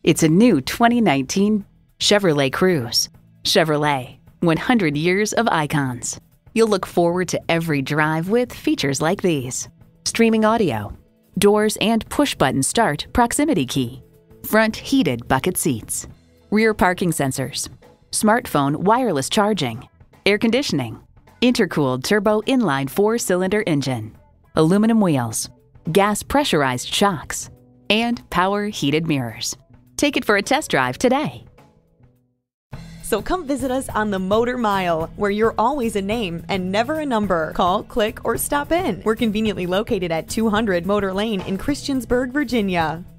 It's a new 2019 Chevrolet Cruze. Chevrolet, 100 years of icons. You'll look forward to every drive with features like these: streaming audio, doors and push-button start proximity key, front heated bucket seats, rear parking sensors, smartphone wireless charging, air conditioning, intercooled turbo inline 4-cylinder engine, aluminum wheels, gas pressurized shocks, and power heated mirrors. Take it for a test drive today. So come visit us on the Motor Mile, where you're always a name and never a number. Call, click, or stop in. We're conveniently located at 200 Motor Lane in Christiansburg, Virginia.